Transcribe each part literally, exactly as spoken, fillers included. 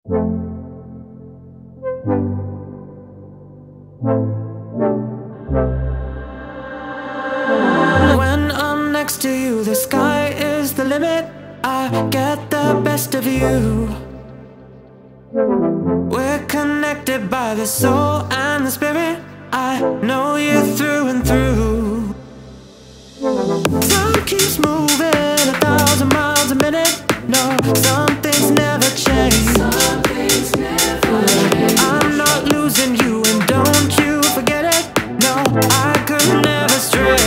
When I'm next to you, the sky is the limit. I get the best of you. We're connected by the soul and the spirit. I know you through and through. Time keeps moving a thousand miles a minute. No, some things never change. Some things never change. I'm not losing you, and don't you forget it. No, I could never stray.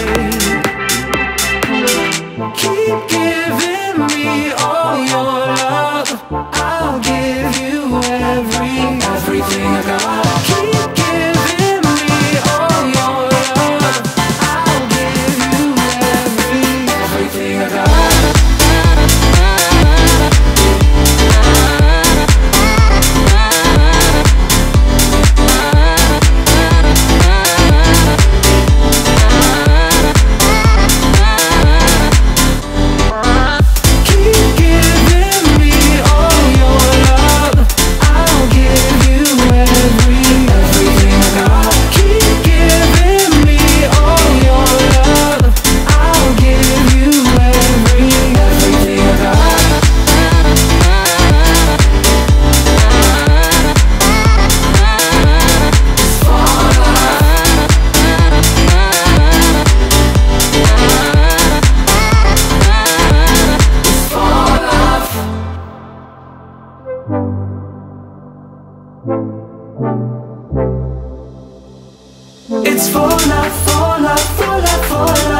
Keep giving me all your love. I'll give you every, everything I got. Keep giving me all your love. I'll give you every, everything I got. It's for love, for love, for love, for love.